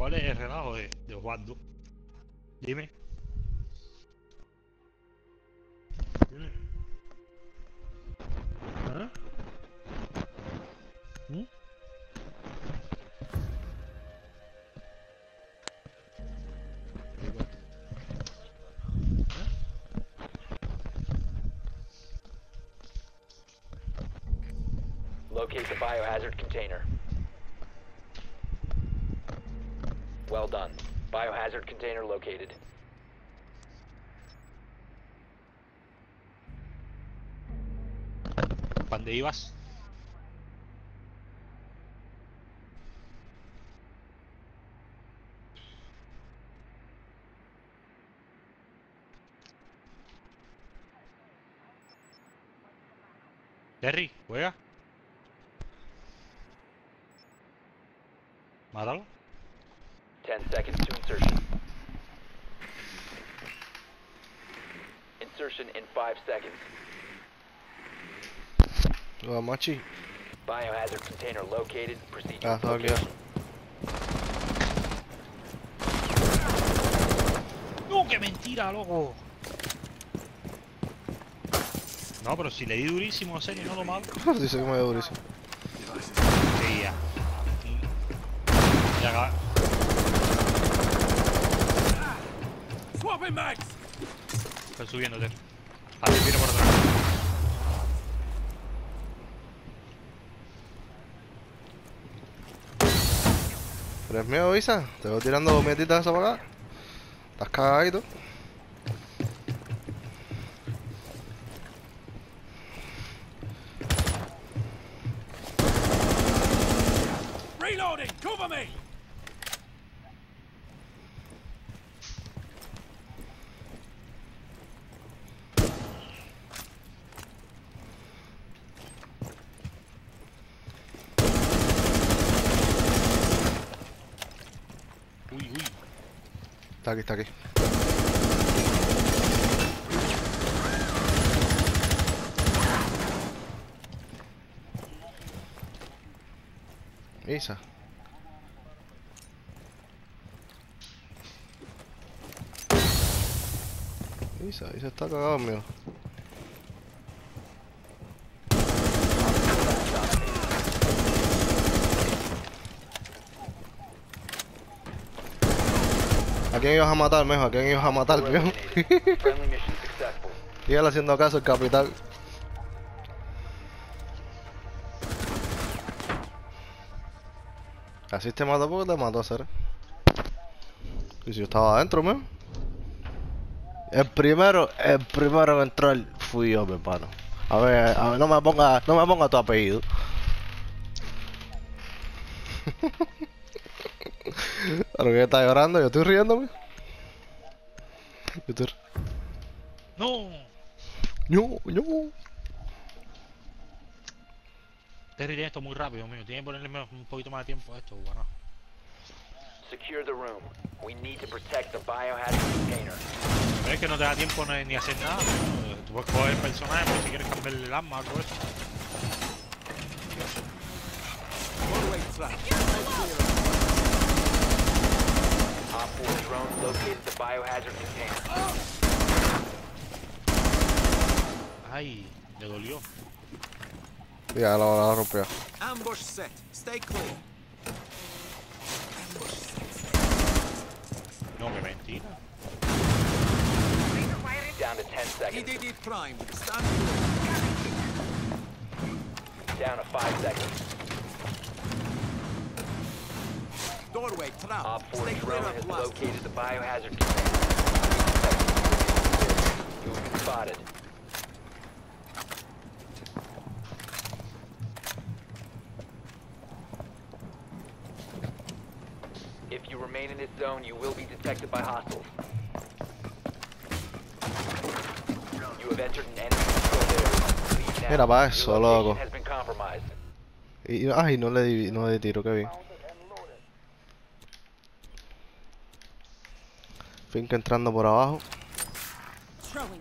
¿Cuál es el relajo de Osvaldo? Dime. Dime. ¿Ah? ¿Mm? Locate the biohazard container. Well done. Biohazard container located. ¿Para dónde ibas? Terry, juega. Mátalo. 10 seconds to insertion. Insertion in 5 seconds. Machi. Biohazard container located. Proceed to Ah, its está aquí. location. ¡No, qué mentira, loco! No, pero si le di durísimo, en serio, no lo mato. Dice que me dio durísimo. Sí, ya. Ya acaba. Swapping mags! Estoy subiendo, Terry. Así viene por atrás. ¿Eres mío, Isa? Te voy tirando mietitas esa para acá. Estás cagadito. Reloading! Cover me! Uy, uy. Está aquí, está aquí. Isa. Isa está cagado, mío. ¿A quién ibas a matar, mijo? ¿A quién ibas a matar, mijo? Friendly mission successful. Y él haciendo caso al capitán. Así te mató porque te mató, Cere. Y si yo estaba adentro, mijo. El primero en entrar fui yo, mi hermano. A ver, no me ponga tu apellido. Pero que está llorando, yo estoy riéndome. Yo estoy... ¡No! No. Terry tiene esto muy rápido, mío. Tiene que ponerle un poquito más de tiempo a esto, bueno. Secure the room. We need to protect the biohazard container. Pero es que no te da tiempo ni hacer nada. Tú puedes coger el personaje por si quieres cambiarle el arma o algo de eso. Doorway trap. Op 4 drone located the biohazard container. Ay, le dolió. Ya la rompió. Ambush set. Stay clear. Ambush set. No, que mentira. Down to 10 seconds. EDD primed. Stand clear. Down to 5 seconds. Doorway trap. Op 4 Stay clear drone of has blast. located the biohazard container. You have been spotted. If you remain in this zone, you will be detected by hostiles. You have entered an enemy controlled area. Leave now. Mira pa' Your eso, location loco. has been compromised. Ay, no le di tiro, qué bien. Finca entrando por abajo. Throwing.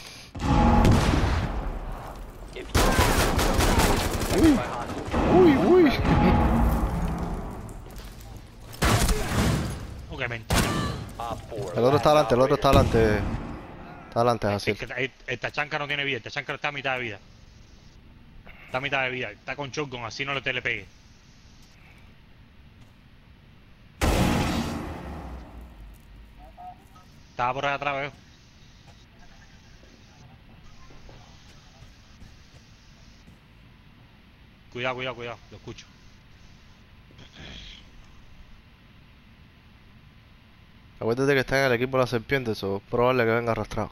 If you remain in this zone, you will be detected by hostiles. Uy. está adelante, el otro está adelante. Está adelante, así. Es que esta chanca no tiene vida, esta chanca está a mitad de vida. Está a mitad de vida, está con shotgun, así no te le pegue. Estaba por ahí atrás, veo. Cuidado, cuidado, cuidado, lo escucho. Acuérdate que está en el equipo de la serpiente, eso es probable que venga arrastrado.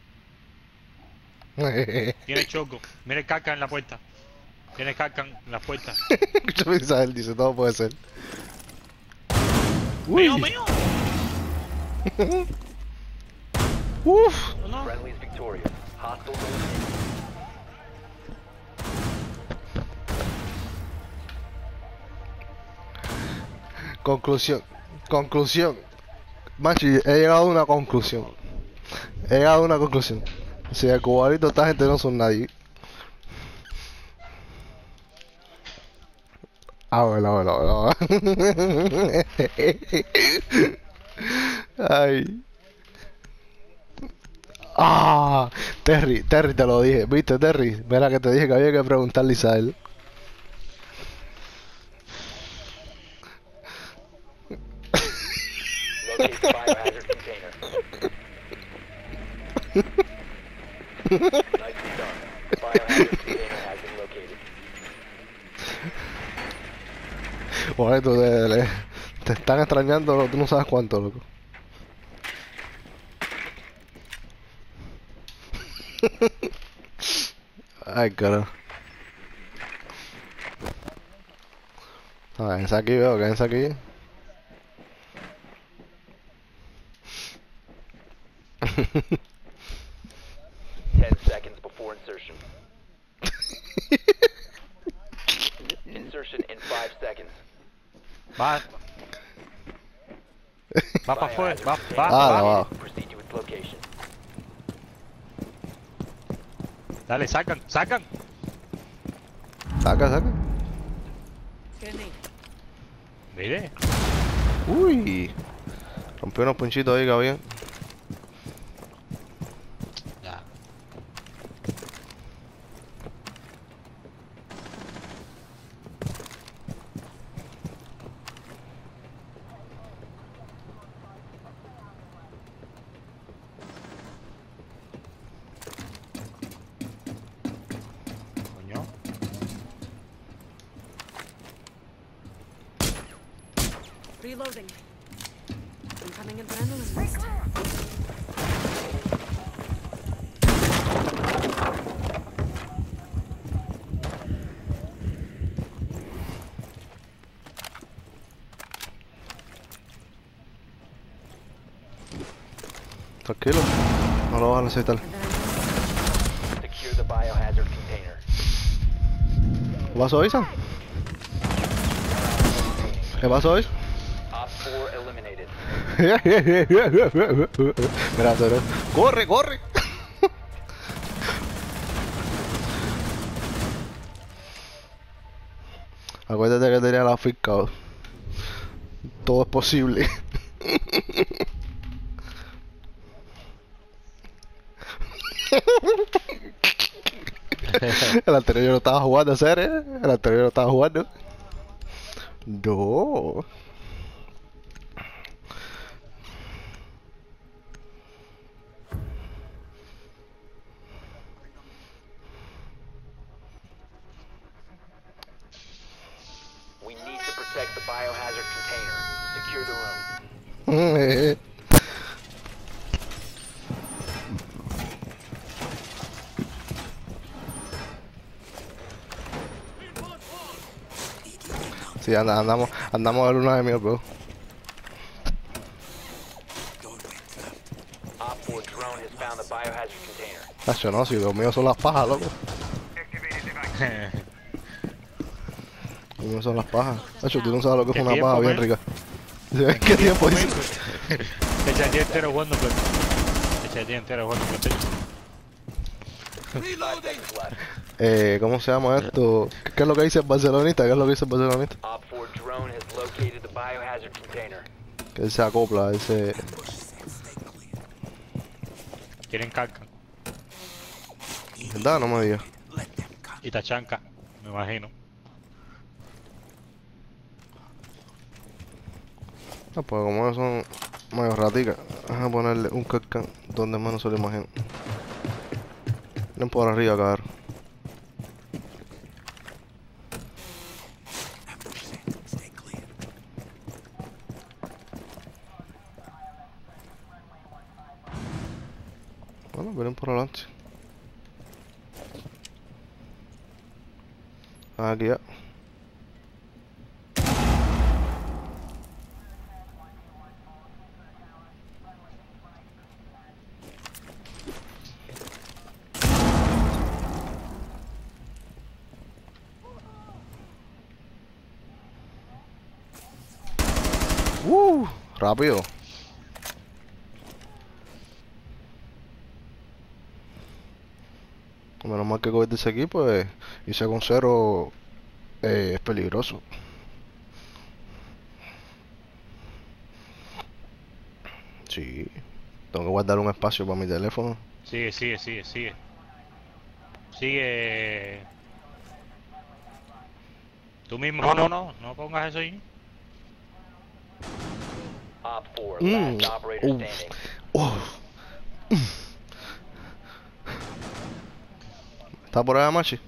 Tiene choco, mira el carca en la puerta. Tiene carca en la puerta. Escucha Misael, dice, todo puede ser. ¡Mío, mío! Uf. No. Friendly's victorious. Hostile eliminated. Conclusión. Machi, he llegado a una conclusión. Si el cubanito, esta gente no son nadie. Bueno. Ay. Ah, Terry, te lo dije. ¿Viste, Terry? Mira que te dije que había que preguntarle a Isael. Locate the biohazard container. Nicely done. Biohazard container has been located. Bueno, te están extrañando, tú no sabes cuánto, loco. Ay, carajo. Quédense aquí, quédense aquí. 10 seconds before insertion. Insertion in 5 seconds. Va para afuera, va. Va. Proceed to its location. Dale, sacan. Saca. Grenade. Mire. Uy. Rompió unos punchitos ahí que había. Ya. Coño. Reloading. Incoming adrenaline boost. Tranquilo. No lo vas a necesitar. Secure the biohazard container. ¿Qué pasó, Isa? ¿Qué pasó, Isa? Op 4 eliminated. Mira, corre. Acuérdate que tenía la finca. Todo es posible. El anterior yo no estaba jugando, ¿serio? El anterior no estaba jugando. No. We need to protect the biohazard container. Secure the room. Sí, andamos de luna de miel, bro. Op 4 drone has found the biohazard container. Nacho, no, si los míos son las pajas, loco. Los míos son las pajas. Nacho, tú no sabes lo que es ¿Qué una tiempo, paja bien men? rica. ¿Qué tiempo dice? Echa el día entero jugando PlayStation. Echa el día entero jugando PlayStation. 5 seconds left. ¿Cómo se llama esto? ¿Qué es lo que dice el barcelonista? ¿Qué es lo que dice el barcelonista? Op 4 drone has located the biohazard container. Que él se acopla, él se... Quieren carga. ¿Verdad? No me digas. Let them come. Y tachanca, me imagino. Ah, pues como ellos son medio raticas, vamos a ponerle un carcán donde menos se lo imagino. Ven por arriba, cabrón. Ambush set. Stay clear. Bueno, vienen por adelante. Aquí ya. Rápido. Menos mal que cogiste ese equipo, irse con cero es peligroso. Sí. Tengo que guardar un espacio para mi teléfono. Sigue, sigue, sigue, sigue. Sigue. Tú mismo. No pongas eso ahí. Op 4, Mm. last operator Uf. standing. ¿Está por allá, Machi?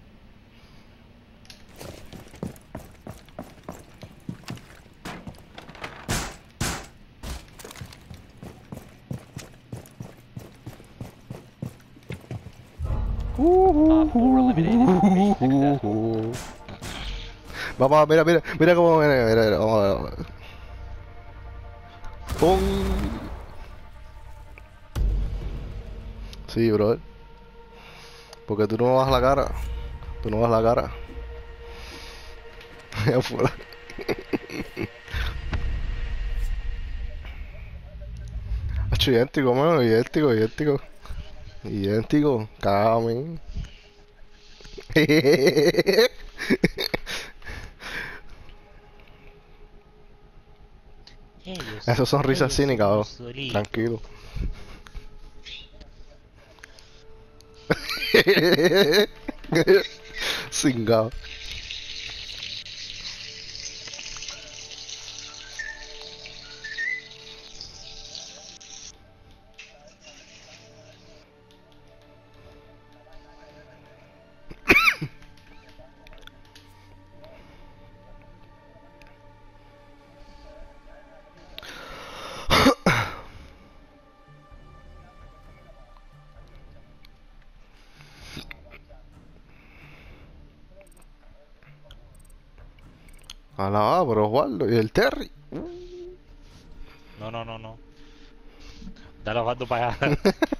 Op 4 eliminated. Mission successful. Vamos, mira cómo viene, mira, vamos a ver. ¡Pum! Sí, bro. Porque tú no vas la cara. Tú no vas la cara. Afuera. Hecho idéntico, mano, idéntico, cagame. Esas son risas cínicas, bro. Tranquilo. Cingado. Alaba, pero Osvaldo y el Terry. No. Dale los gatos para allá.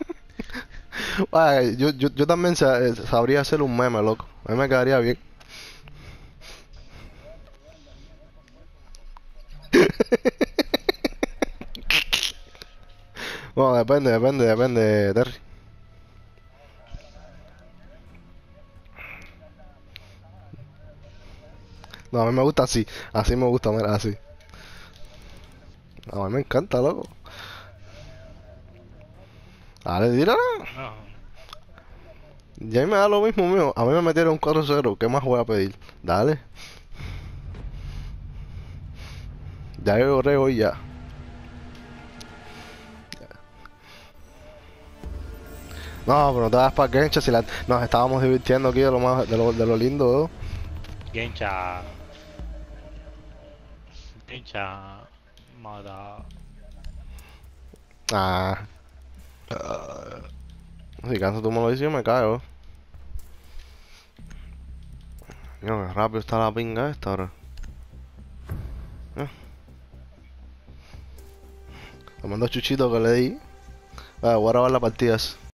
Ay, yo también sabría hacer un meme, loco. A mí me quedaría bien. Bueno, depende, Terry. No, a mí me gusta así me gusta, mira, así. A mí me encanta, loco. Dale, tírala. No. Ya me da lo mismo mío. A mí me metieron un 4-0. ¿Qué más voy a pedir? Dale. Ya yo oré hoy ya. No, pero no te das para Gensha si nos estábamos divirtiendo aquí de lo más de lo lindo, ¿no? Gencha. Mata. Ah. Si canso tú me lo dices, yo me caigo. Mira, qué rápido está la pinga esta ahora. Tomando chuchito que le di. Voy a grabar las partidas.